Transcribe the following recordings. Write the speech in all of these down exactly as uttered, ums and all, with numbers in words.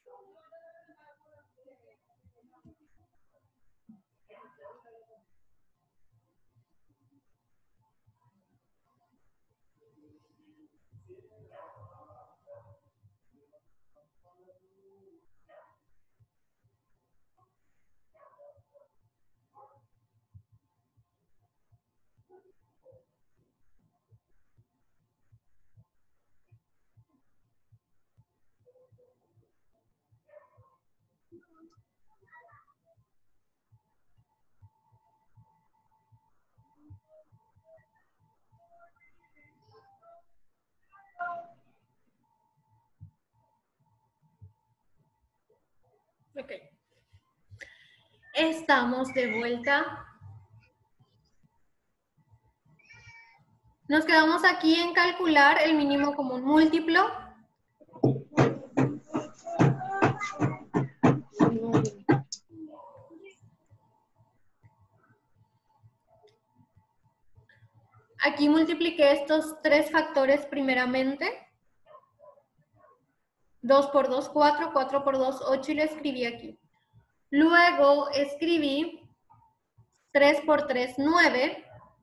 Ok. Estamos de vuelta. Nos quedamos aquí en calcular el mínimo común múltiplo. Aquí multipliqué estos tres factores primeramente. dos por dos, cuatro, cuatro por dos, ocho y lo escribí aquí. Luego escribí tres por tres, nueve.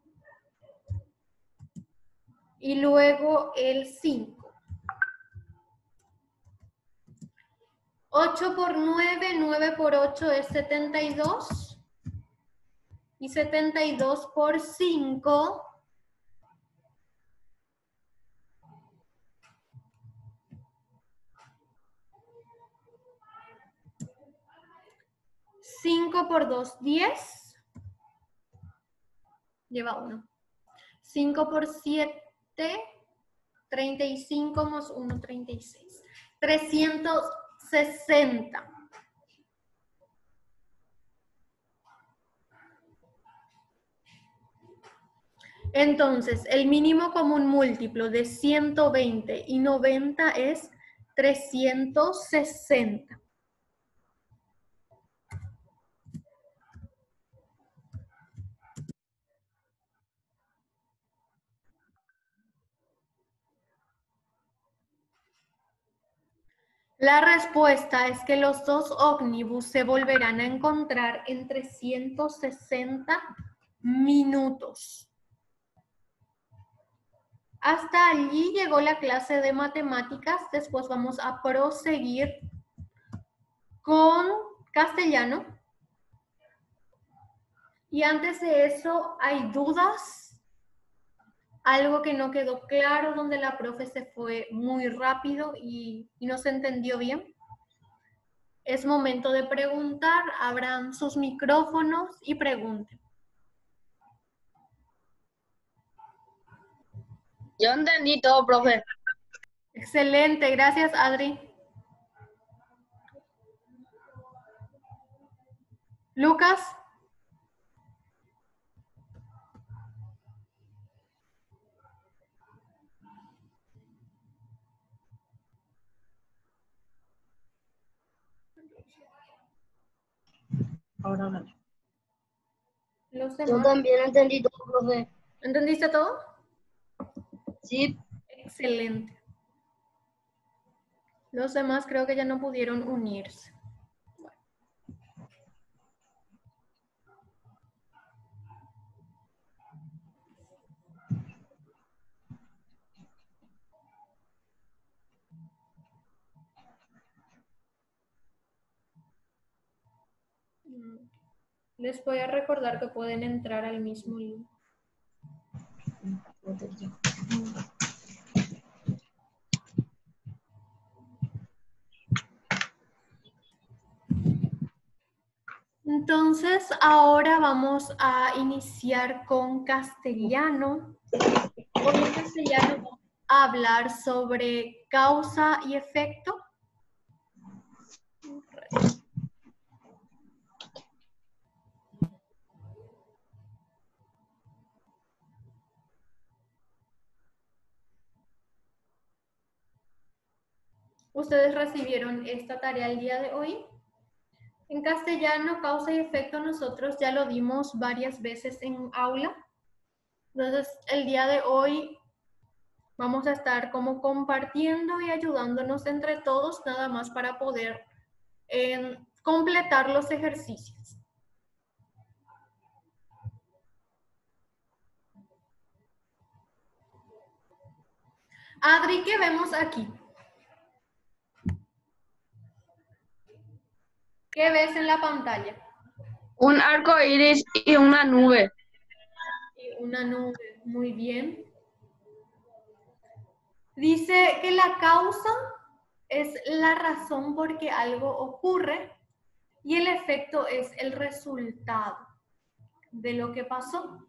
Y luego el cinco. ocho por nueve, nueve por ocho es setenta y dos. Y setenta y dos por cinco. cinco por dos, diez. Lleva uno. cinco por siete, treinta y cinco más uno, treinta y seis. trescientos sesenta. Entonces, el mínimo común múltiplo de ciento veinte y noventa es trescientos sesenta. La respuesta es que los dos ómnibus se volverán a encontrar en trescientos sesenta minutos. Hasta allí llegó la clase de matemáticas. Después vamos a proseguir con castellano. Y antes de eso, ¿hay dudas? Algo que no quedó claro, donde la profe se fue muy rápido y, y no se entendió bien. Es momento de preguntar. Abran sus micrófonos y pregunten. Yo entendí todo, profe. Excelente, gracias, Adri. Lucas. Ahora no. Los Yo demás. también entendí todo, profe. ¿Entendiste todo? Sí. Excelente. Los demás creo que ya no pudieron unirse. Les voy a recordar que pueden entrar al mismo link. Entonces, ahora vamos a iniciar con castellano. Hoy en castellano vamos a hablar sobre causa y efecto. Ustedes recibieron esta tarea el día de hoy. En castellano, causa y efecto, nosotros ya lo dimos varias veces en aula. Entonces, el día de hoy vamos a estar como compartiendo y ayudándonos entre todos, nada más para poder en completar los ejercicios. Adri, ¿qué vemos aquí? ¿Qué ves en la pantalla? Un arco iris y una nube. Y una nube, muy bien. Dice que la causa es la razón por qué algo ocurre y el efecto es el resultado de lo que pasó.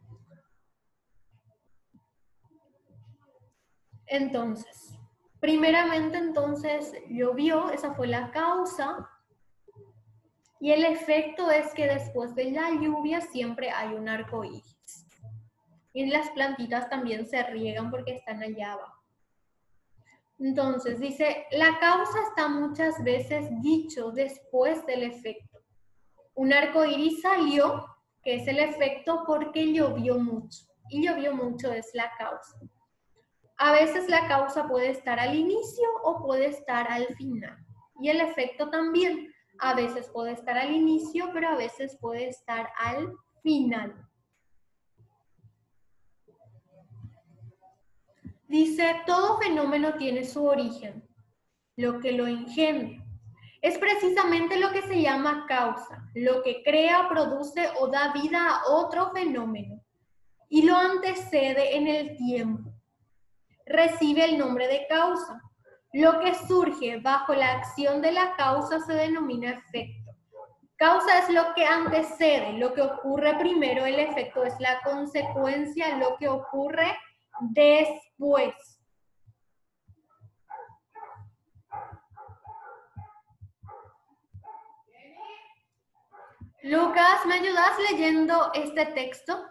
Entonces, primeramente entonces llovió, esa fue la causa. Y el efecto es que después de la lluvia siempre hay un arco iris. Y las plantitas también se riegan porque están allá abajo. Entonces, dice, la causa está muchas veces dicho después del efecto. Un arco iris salió, que es el efecto porque llovió mucho. Y llovió mucho es la causa. A veces la causa puede estar al inicio o puede estar al final. Y el efecto también. A veces puede estar al inicio, pero a veces puede estar al final. Dice, todo fenómeno tiene su origen, lo que lo engendra. Es precisamente lo que se llama causa, lo que crea, produce o da vida a otro fenómeno y lo antecede en el tiempo. Recibe el nombre de causa. Lo que surge bajo la acción de la causa se denomina efecto. Causa es lo que antecede, lo que ocurre primero, el efecto es la consecuencia, lo que ocurre después. Lucas, ¿me ayudas leyendo este texto?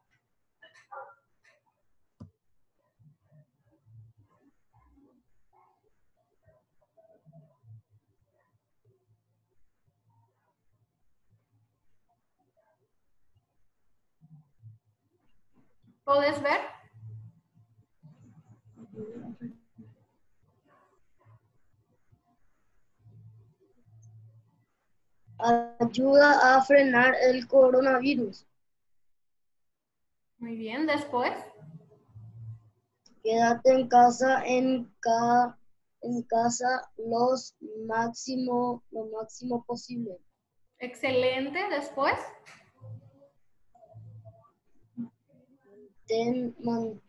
¿Puedes ver? Ayuda a frenar el coronavirus. Muy bien, después. Quédate en casa en, ca, en casa los máximo, lo máximo posible. Excelente, después. Ten, man,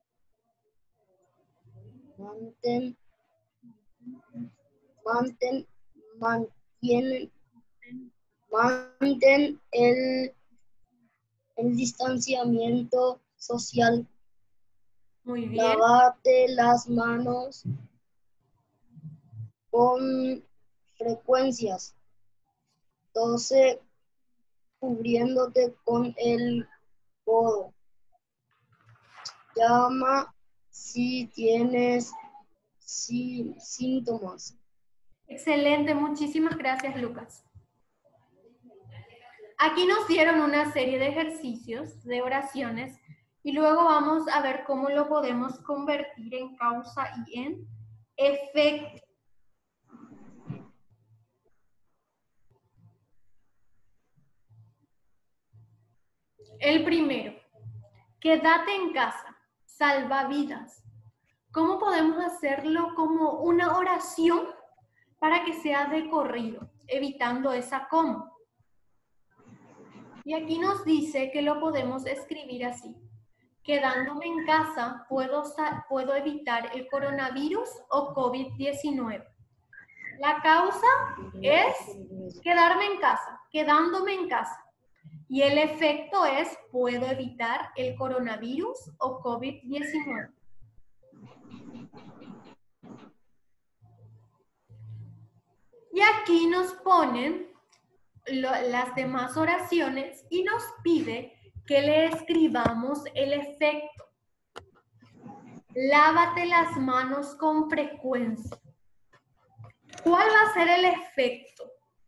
mantén, mantén, mantien, mantén el, el distanciamiento social. Muy bien. Lávate las manos con frecuencias. Tose cubriéndote con el codo. Llama si tienes si, síntomas. Excelente, muchísimas gracias, Lucas. Aquí nos dieron una serie de ejercicios, de oraciones, y luego vamos a ver cómo lo podemos convertir en causa y en efecto. El primero, quédate en casa, salva vidas. ¿Cómo podemos hacerlo como una oración para que sea de corrido, evitando esa coma? Y aquí nos dice que lo podemos escribir así. Quedándome en casa, puedo, puedo evitar el coronavirus o COVID diecinueve. La causa es quedarme en casa, quedándome en casa. Y el efecto es, puedo evitar el coronavirus o COVID diecinueve. Y aquí nos ponen lo, las demás oraciones y nos pide que le escribamos el efecto. Lávate las manos con frecuencia. ¿Cuál va a ser el efecto?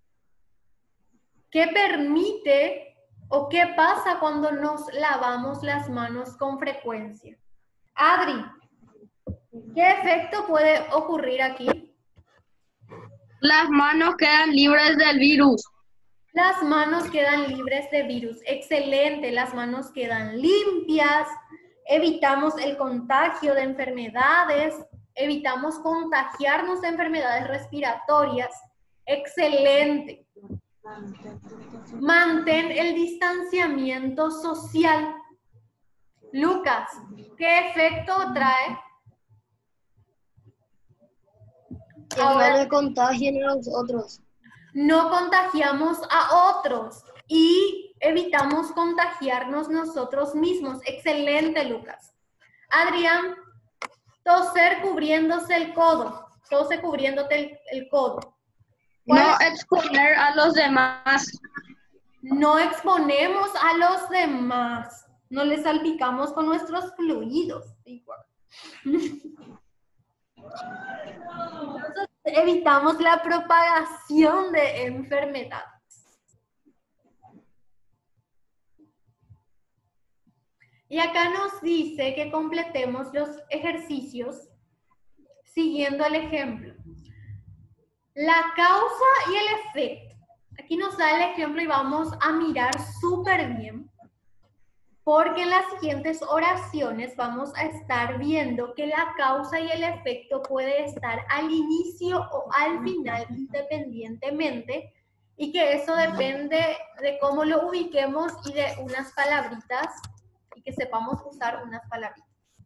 ¿Qué permite o qué pasa cuando nos lavamos las manos con frecuencia? Adri, ¿qué efecto puede ocurrir aquí? Las manos quedan libres del virus. Las manos quedan libres de virus. Excelente, las manos quedan limpias. Evitamos el contagio de enfermedades. Evitamos contagiarnos de enfermedades respiratorias. Excelente. Mantén el distanciamiento social. Lucas, ¿qué efecto trae? Que no le contagien a los otros. No contagiamos a otros y evitamos contagiarnos nosotros mismos. Excelente, Lucas. Adrián, toser cubriéndose el codo. Tose cubriéndote el, el codo. No exponer a los demás. No exponemos a los demás. No les salpicamos con nuestros fluidos. Entonces, evitamos la propagación de enfermedades. Y acá nos dice que completemos los ejercicios siguiendo el ejemplo. La causa y el efecto. Aquí nos da el ejemplo y vamos a mirar súper bien, porque en las siguientes oraciones vamos a estar viendo que la causa y el efecto puede estar al inicio o al final independientemente, y que eso depende de cómo lo ubiquemos y de unas palabritas, y que sepamos usar unas palabritas.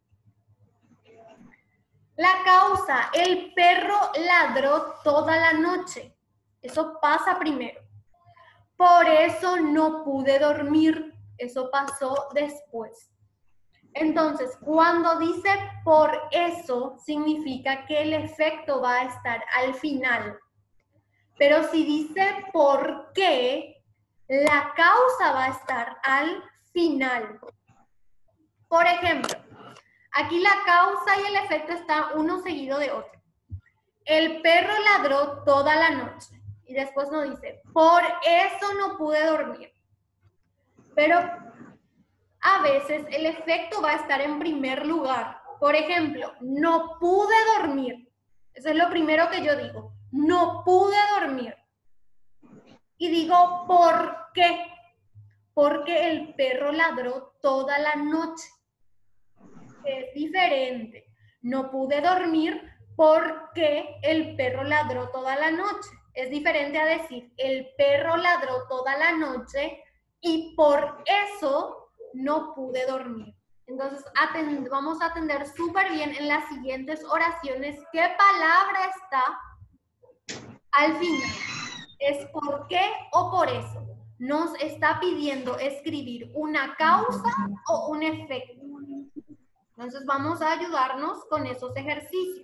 La causa, el perro ladró toda la noche. Eso pasa primero. Por eso no pude dormir. Eso pasó después. Entonces, cuando dice por eso, significa que el efecto va a estar al final. Pero si dice por qué, la causa va a estar al final. Por ejemplo, aquí la causa y el efecto están uno seguido de otro. El perro ladró toda la noche. Y después nos dice, por eso no pude dormir. Pero a veces el efecto va a estar en primer lugar. Por ejemplo, no pude dormir. Eso es lo primero que yo digo. No pude dormir. Y digo, ¿por qué? Porque el perro ladró toda la noche. Es diferente. No pude dormir porque el perro ladró toda la noche. Es diferente a decir, el perro ladró toda la noche y por eso no pude dormir. Entonces, atend- vamos a atender súper bien en las siguientes oraciones qué palabra está al final. ¿Es por qué o por eso? Nos está pidiendo escribir una causa o un efecto. Entonces, vamos a ayudarnos con esos ejercicios.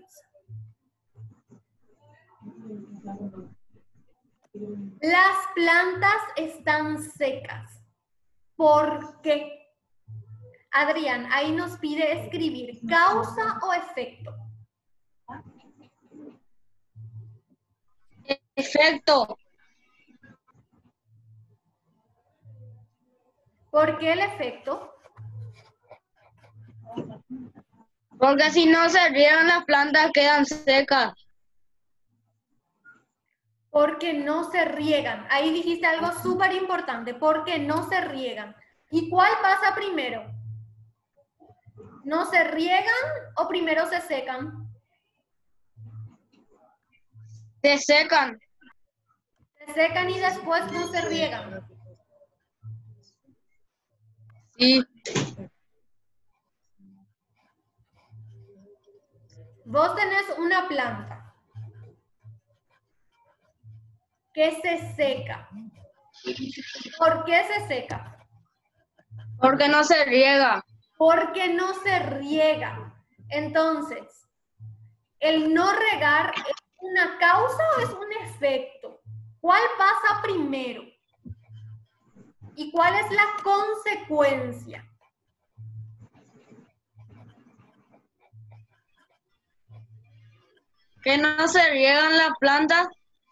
Las plantas están secas. ¿Por qué? Adrián, ahí nos pide escribir causa o efecto. Efecto. ¿Por qué el efecto? Porque si no se riegan las plantas quedan secas. Porque no se riegan. Ahí dijiste algo súper importante. Porque no se riegan. ¿Y cuál pasa primero? ¿No se riegan o primero se secan? Se secan. Se secan y después no se riegan. Sí. Vos tenés una planta que se seca. ¿Por qué se seca? Porque no se riega. Porque no se riega. Entonces, ¿el no regar es una causa o es un efecto? ¿Cuál pasa primero? ¿Y cuál es la consecuencia? Que no se riegan las plantas.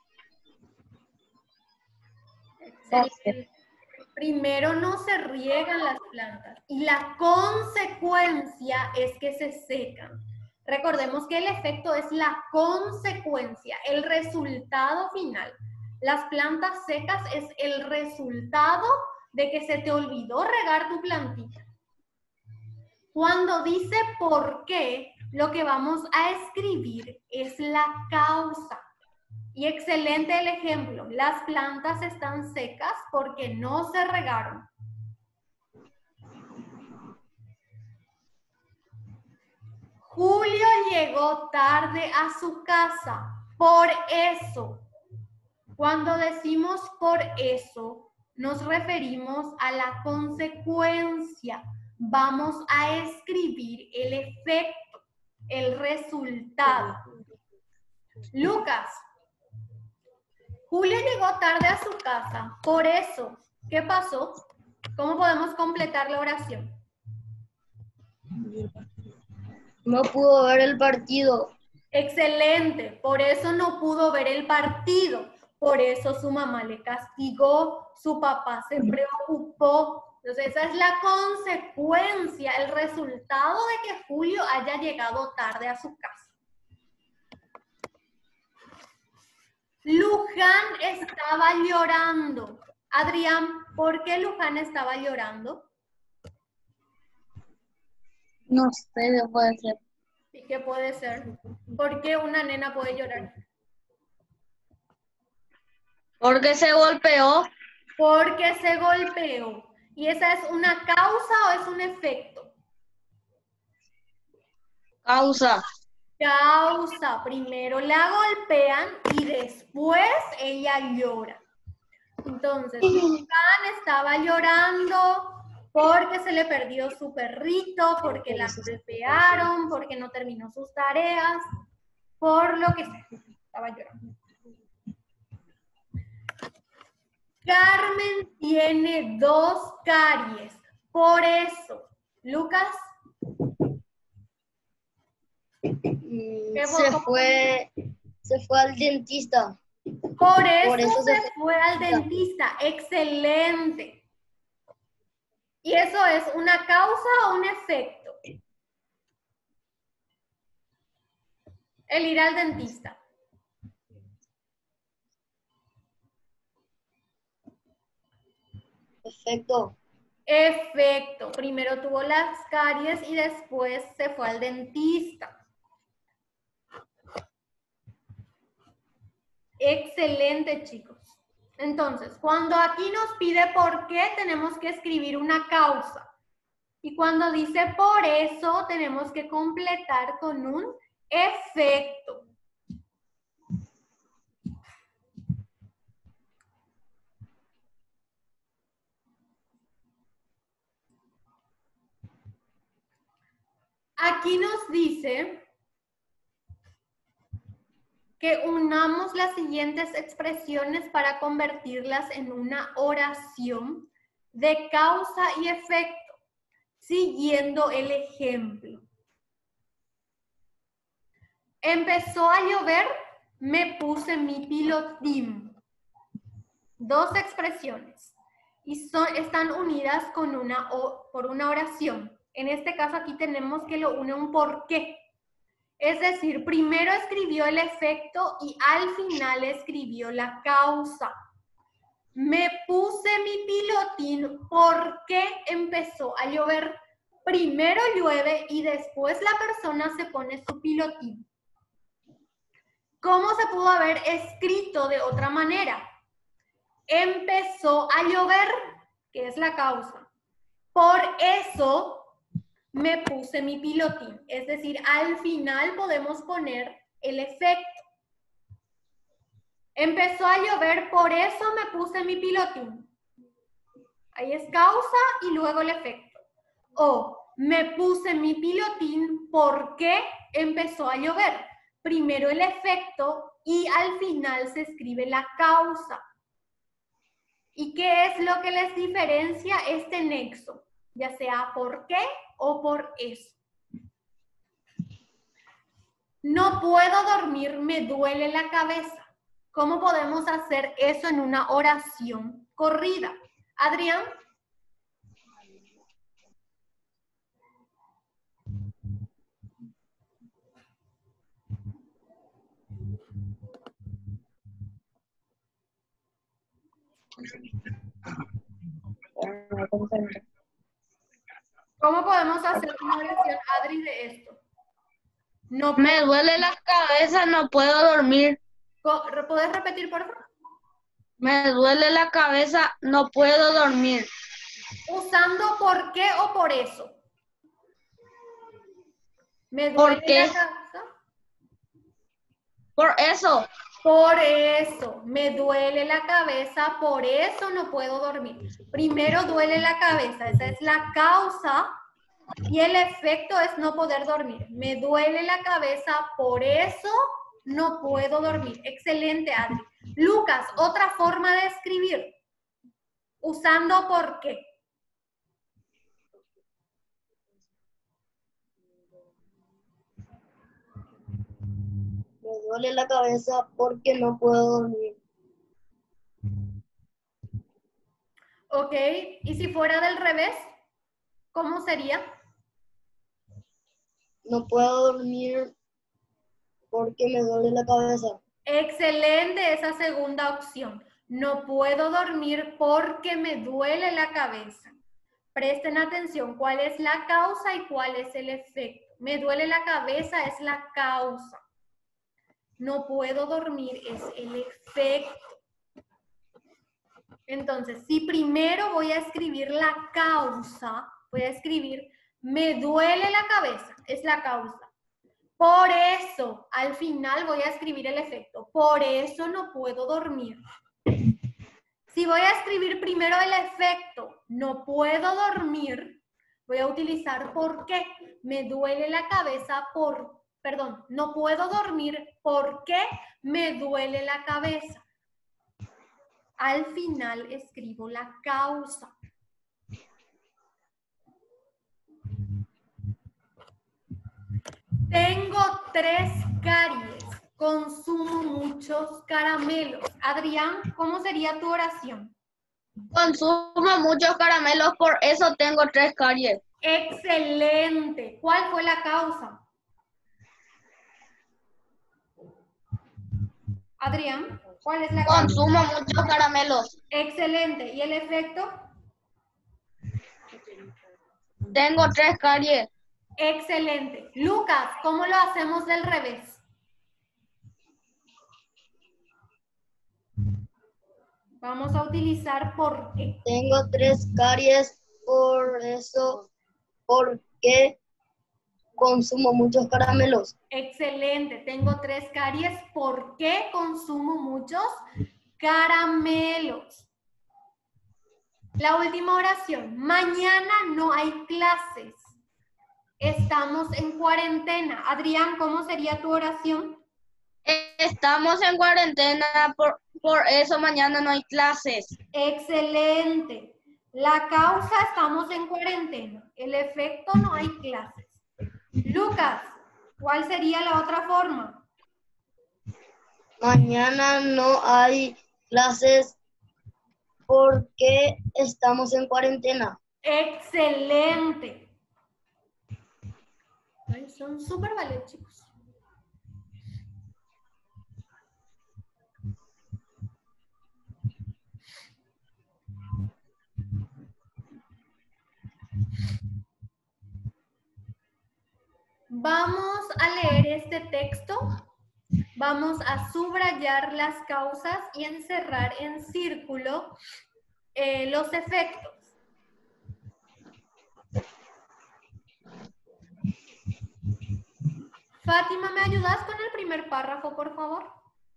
Excelente. Primero no se riegan las plantas y la consecuencia es que se secan. Recordemos que el efecto es la consecuencia, el resultado final. Las plantas secas es el resultado de que se te olvidó regar tu plantita. Cuando dice por qué, lo que vamos a escribir es la causa. Y excelente el ejemplo. Las plantas están secas porque no se regaron. Julio llegó tarde a su casa. Por eso. Cuando decimos por eso, nos referimos a la consecuencia. Vamos a escribir el efecto, el resultado. Lucas, Julio llegó tarde a su casa. Por eso, ¿qué pasó? ¿Cómo podemos completar la oración? No pudo ver el partido. Excelente, por eso no pudo ver el partido. Por eso su mamá le castigó, su papá se preocupó. Entonces esa es la consecuencia, el resultado de que Julio haya llegado tarde a su casa. Luján estaba llorando. Adrián, ¿por qué Luján estaba llorando? No sé qué puede ser. ¿Y qué puede ser? ¿Por qué una nena puede llorar? Porque se golpeó. Porque se golpeó. ¿Y esa es una causa o es un efecto? Causa. Causa. Primero la golpean y después ella llora. Entonces, Luján estaba llorando porque se le perdió su perrito, porque la golpearon, porque no terminó sus tareas, por lo que sea. Estaba llorando. Carmen tiene dos caries. Por eso, Lucas. Se fue, se fue al dentista. Por eso, Por eso se, se fue al dentista. Excelente. ¿Y eso es una causa o un efecto? El ir al dentista. Efecto. Efecto. Primero tuvo las caries y después se fue al dentista. Excelente, chicos. Entonces, cuando aquí nos pide por qué, tenemos que escribir una causa. Y cuando dice por eso, tenemos que completar con un efecto. Aquí nos dice que unamos las siguientes expresiones para convertirlas en una oración de causa y efecto, siguiendo el ejemplo. Empezó a llover, me puse mi pilotín. Dos expresiones y son, están unidas con una, o, por una oración. En este caso aquí tenemos que lo une un por qué. Es decir, primero escribió el efecto y al final escribió la causa. Me puse mi pilotín porque empezó a llover. Primero llueve y después la persona se pone su pilotín. ¿Cómo se pudo haber escrito de otra manera? Empezó a llover, que es la causa. Por eso me puse mi pilotín. Es decir, al final podemos poner el efecto. Empezó a llover, por eso me puse mi pilotín. Ahí es causa y luego el efecto. O me puse mi pilotín porque empezó a llover. Primero el efecto y al final se escribe la causa. ¿Y qué es lo que les diferencia este nexo? Ya sea por qué o por eso. No puedo dormir, me duele la cabeza. ¿Cómo podemos hacer eso en una oración corrida? Adrián. ¿Cómo podemos hacer una oración, Adri, de esto? No Me duele la cabeza, no puedo dormir. ¿Puedes repetir, por favor? Me duele la cabeza, no puedo dormir. ¿Usando por qué o por eso? ¿Me duele ¿Por qué? la cabeza? Por eso. Por eso, me duele la cabeza, por eso no puedo dormir. Primero duele la cabeza, esa es la causa y el efecto es no poder dormir. Me duele la cabeza, por eso no puedo dormir. Excelente, Adri. Lucas, otra forma de escribir. Usando por qué. Me duele la cabeza porque no puedo dormir. Ok, ¿y si fuera del revés? ¿Cómo sería? No puedo dormir porque me duele la cabeza. Excelente esa segunda opción. No puedo dormir porque me duele la cabeza. Presten atención, ¿cuál es la causa y cuál es el efecto? Me duele la cabeza es la causa. No puedo dormir es el efecto. Entonces, si primero voy a escribir la causa, voy a escribir me duele la cabeza, es la causa. Por eso, al final voy a escribir el efecto. Por eso no puedo dormir. Si voy a escribir primero el efecto, no puedo dormir, voy a utilizar por qué. Me duele la cabeza por, perdón, no puedo dormir porque me duele la cabeza. Al final escribo la causa. Tengo tres caries. Consumo muchos caramelos. Adrián, ¿cómo sería tu oración? Consumo muchos caramelos, por eso tengo tres caries. Excelente. ¿Cuál fue la causa? Adrián, ¿cuál es la causa? Consumo muchos caramelos. Excelente. ¿Y el efecto? Tengo tres caries. Excelente. Lucas, ¿cómo lo hacemos del revés? Vamos a utilizar por qué. Tengo tres caries, por eso, porque consumo muchos caramelos. Excelente. Tengo tres caries. ¿Por qué consumo muchos caramelos? La última oración. Mañana no hay clases. Estamos en cuarentena. Adrián, ¿cómo sería tu oración? Estamos en cuarentena, por, por eso mañana no hay clases. Excelente. La causa, estamos en cuarentena. El efecto, no hay clases. Lucas, ¿cuál sería la otra forma? Mañana no hay clases porque estamos en cuarentena. Excelente. Ay, son súper valientes, chicos. Vamos a leer este texto. Vamos a subrayar las causas y encerrar en círculo eh, los efectos. Fátima, ¿me ayudas con el primer párrafo, por favor?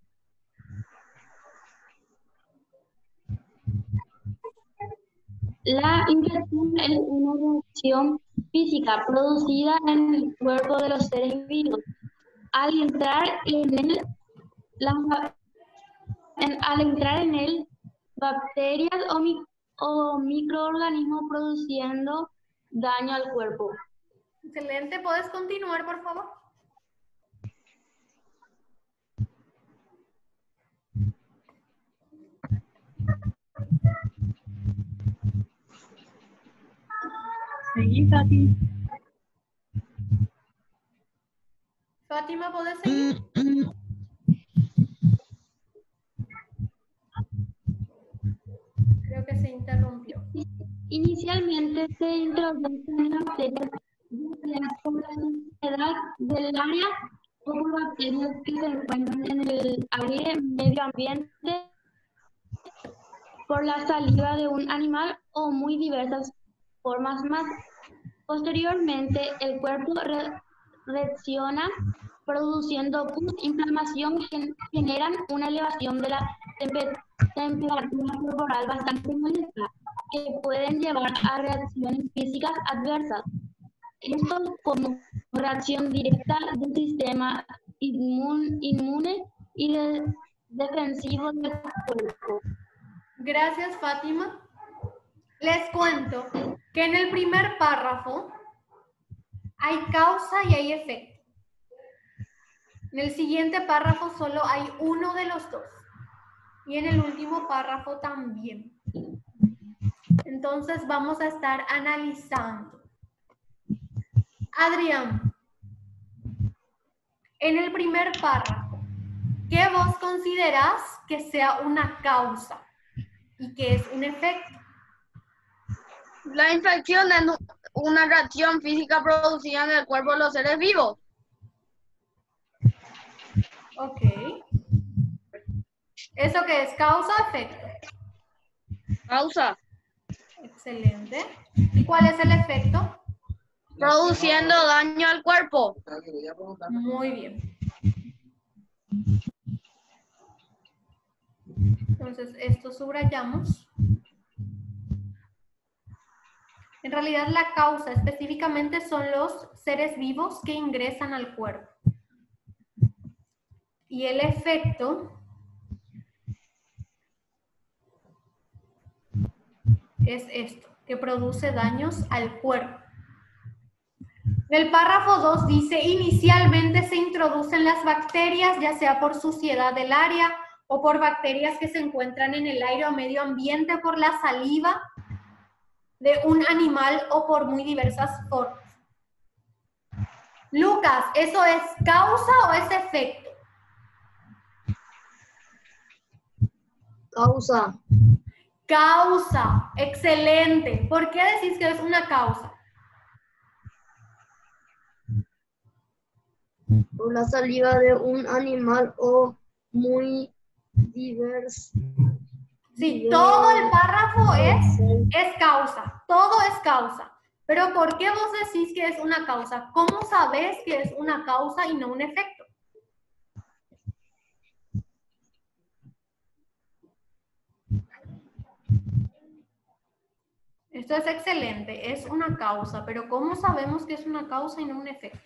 La infección es una reacción física producida en el cuerpo de los seres vivos. Al entrar en él, la, en, al entrar en él bacterias o, mi, o microorganismos produciendo daño al cuerpo. Excelente. ¿Puedes continuar, por favor? Sí, Tati. Fátima, ¿puedes seguir? se interrumpió. Inicialmente se introducen bacterias por la suciedad del área o por bacterias que se encuentran en el aire, medio ambiente, por la saliva de un animal o muy diversas formas más. Posteriormente, el cuerpo re reacciona produciendo pus, inflamación que generan una elevación de la tempe temperatura corporal bastante molesta, que pueden llevar a reacciones físicas adversas. Esto como reacción directa del sistema inmun inmune y de defensivo del cuerpo. Gracias, Fátima. Les cuento que en el primer párrafo hay causa y hay efecto. En el siguiente párrafo solo hay uno de los dos. Y en el último párrafo también. Entonces vamos a estar analizando. Adrián, en el primer párrafo, ¿qué vos considerás que sea una causa y qué es un efecto? La infección es una reacción física producida en el cuerpo de los seres vivos. Ok. ¿Eso qué es? ¿Causa o efecto? Causa. Excelente. ¿Y cuál es el efecto? Produciendo daño al cuerpo. Muy bien. Entonces, esto subrayamos. En realidad, la causa específicamente son los seres vivos que ingresan al cuerpo. Y el efecto es esto, que produce daños al cuerpo. En el párrafo dos dice, inicialmente se introducen las bacterias, ya sea por suciedad del área o por bacterias que se encuentran en el aire o medio ambiente, por la saliva de un animal o por muy diversas formas. Lucas, ¿eso es causa o es efecto? Causa. Causa, excelente. ¿Por qué decís que es una causa? Por la saliva de un animal o muy diverso. Sí, todo el párrafo es, es causa, todo es causa. Pero ¿por qué vos decís que es una causa? ¿Cómo sabés que es una causa y no un efecto? Esto es excelente, es una causa, pero ¿cómo sabemos que es una causa y no un efecto?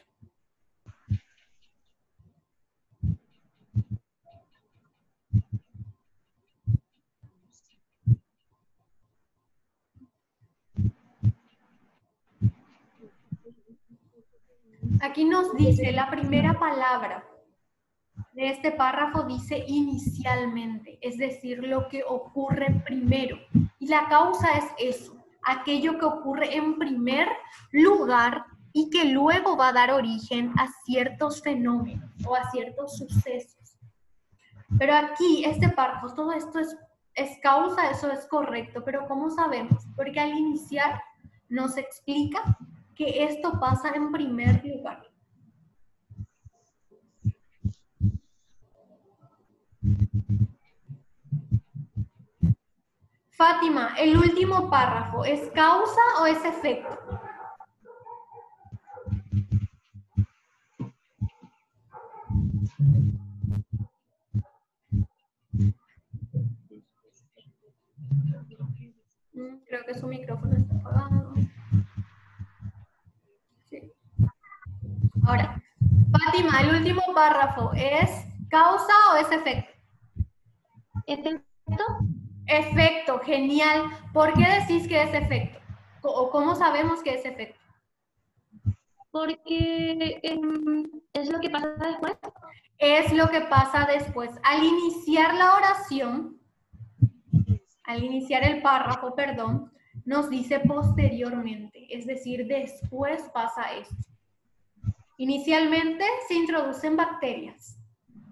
Aquí nos dice la primera palabra de este párrafo, dice inicialmente, es decir, lo que ocurre primero. Y la causa es eso, aquello que ocurre en primer lugar y que luego va a dar origen a ciertos fenómenos o a ciertos sucesos. Pero aquí, este párrafo, todo esto es, es causa, eso es correcto, pero ¿cómo sabemos? Porque al iniciar nos explica que esto pasa en primer lugar. Fátima, el último párrafo, ¿es causa o es efecto? Creo que su micrófono está apagado. Sí. Ahora, Fátima, el último párrafo, ¿es causa o es efecto? ¿Efecto? Efecto, genial. ¿Por qué decís que es efecto? ¿O cómo sabemos que es efecto? Porque eh, es lo que pasa después. Es lo que pasa después. Al iniciar la oración, al iniciar el párrafo, perdón, nos dice posteriormente, es decir, después pasa esto. Inicialmente se introducen bacterias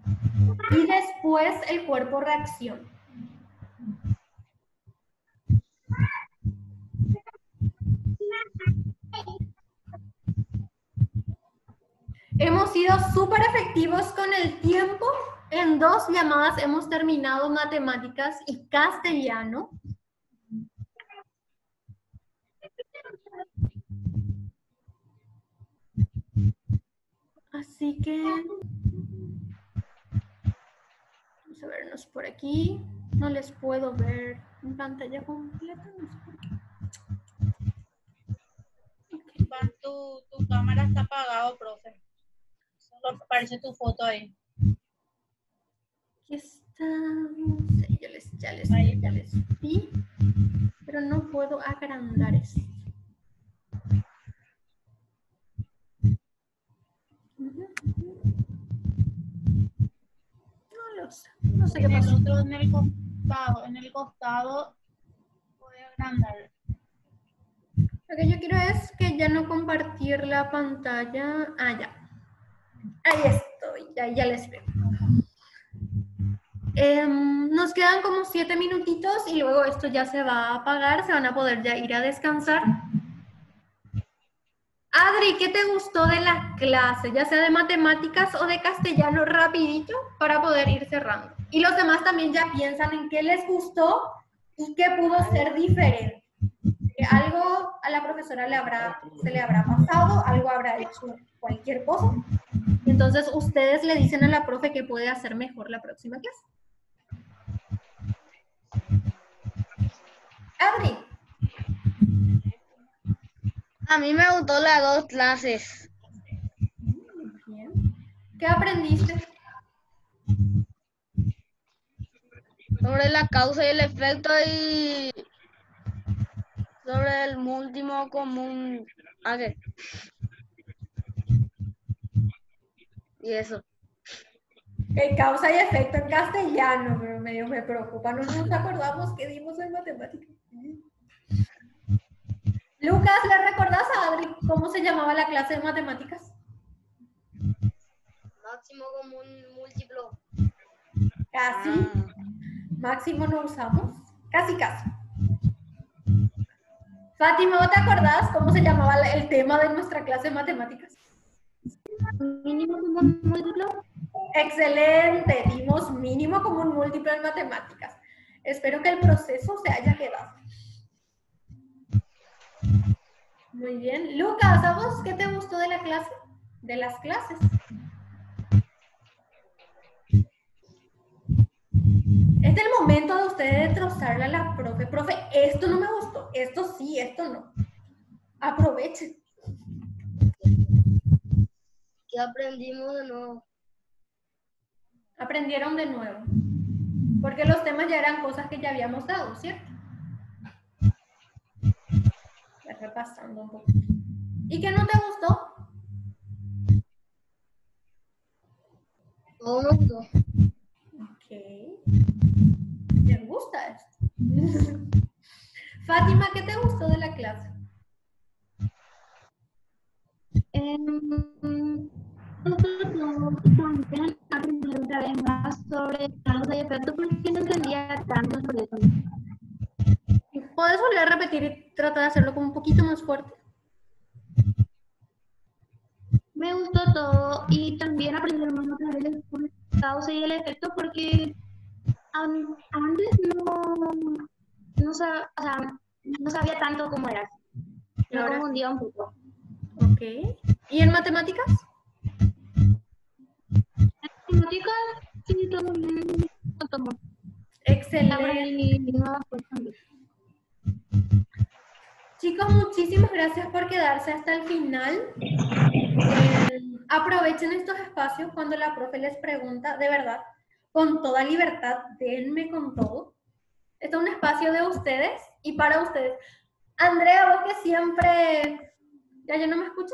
y después el cuerpo reacciona. Hemos sido súper efectivos con el tiempo. En dos llamadas hemos terminado matemáticas y castellano. Así que vamos a vernos por aquí. No les puedo ver en pantalla completa. No sé por qué. Iván, tu, tu cámara está apagada, profe. Solo aparece tu foto ahí. Aquí estamos. Sí, yo les, ya, les, ya les vi, pero no puedo agrandar esto. No lo sé. No sé qué En el pasó. otro, en el costado, en el costado, puede agrandar. Lo que yo quiero es que ya no compartir la pantalla. Ah, ya. Ahí estoy, ya, ya les veo. Eh, nos quedan como siete minutitos y luego esto ya se va a apagar, se van a poder ya ir a descansar. Adri, ¿qué te gustó de la clase? Ya sea de matemáticas o de castellano, rapidito, para poder ir cerrando. Y los demás también ya piensan en qué les gustó y qué pudo ser diferente. Que algo a la profesora le habrá, se le habrá pasado, algo habrá hecho cualquier cosa. Y entonces ustedes le dicen a la profe que puede hacer mejor la próxima clase. Adri. A mí me gustó las dos clases. Bien. ¿Qué aprendiste? Sobre la causa y el efecto y sobre el múltiplo común. A ver. Y eso. El causa y efecto en castellano, pero medio me preocupa. No nos acordamos qué dimos en matemáticas. Lucas, ¿le recordás a Adri cómo se llamaba la clase de matemáticas? Máximo común múltiplo. Casi. Máximo no usamos. Casi, casi. Fátima, ¿vos te acordás cómo se llamaba el tema de nuestra clase de matemáticas? Mínimo común múltiplo. Excelente. Dimos mínimo común múltiplo en matemáticas. Espero que el proceso se haya quedado. Muy bien. Lucas, ¿a vos qué te gustó de la clase? De las clases. Es el momento de ustedes de trozarle a la profe. Profe, esto no me gustó. Esto sí, esto no. Aprovechen. ¿Qué aprendimos de nuevo? Aprendieron de nuevo. Porque los temas ya eran cosas que ya habíamos dado, ¿cierto? Ya repasando un poco. ¿Y qué no te gustó? Todo me gustó. Ok. ¿Te gusta esto? Fátima, ¿qué te gustó de la clase? Em, también aprender otra vez más sobre causa y efecto porque no entendía tanto sobre eso. ¿Puedes volver a repetir y tratar de hacerlo como un poquito más fuerte? Me gustó todo y también aprender más otra vez sobre causa y el efecto porque um, antes no, no, sab, o sea, no sabía tanto cómo era. Me Ahora confundía un poco. Ok. ¿Y en matemáticas? Matemáticas, sí, todo bien. Lo tomo. Excelente. Aprendí nuevas cosas también. Chicos, muchísimas gracias por quedarse hasta el final. Eh, aprovechen estos espacios cuando la profe les pregunta, de verdad, con toda libertad, denme con todo. Este es un espacio de ustedes y para ustedes. Andrea, vos que siempre... ¿Ya ya no me escuchan?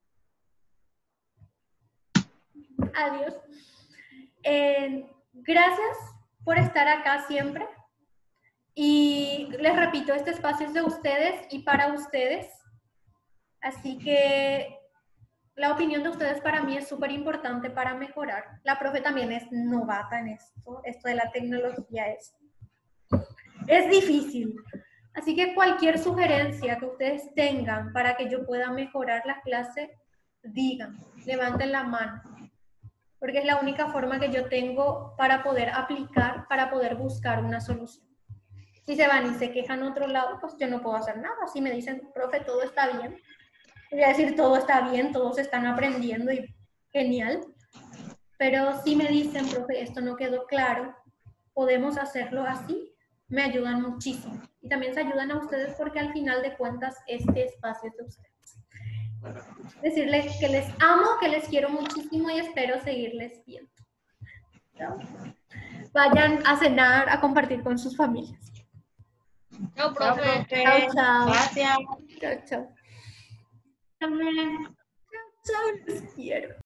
Adiós. Eh, gracias por estar acá siempre. Y les repito, este espacio es de ustedes y para ustedes. Así que la opinión de ustedes para mí es súper importante para mejorar. La profe también es novata en esto. Esto de la tecnología es, es difícil. Así que cualquier sugerencia que ustedes tengan para que yo pueda mejorar la clase, digan. levanten la mano, porque es la única forma que yo tengo para poder aplicar, para poder buscar una solución. Si se van y se quejan a otro lado, pues yo no puedo hacer nada. Si me dicen, profe, todo está bien, voy a decir, todo está bien, todos están aprendiendo y genial. Pero si me dicen, profe, esto no quedó claro, podemos hacerlo así, me ayudan muchísimo. Y también se ayudan a ustedes porque al final de cuentas este espacio es de ustedes. Decirles que les amo, que les quiero muchísimo y espero seguirles viendo. ¿No? Vayan a cenar, a compartir con sus familias. Chao, profe. Chao, chao. Gracias. Chao, chao. Chao, chao, los quiero.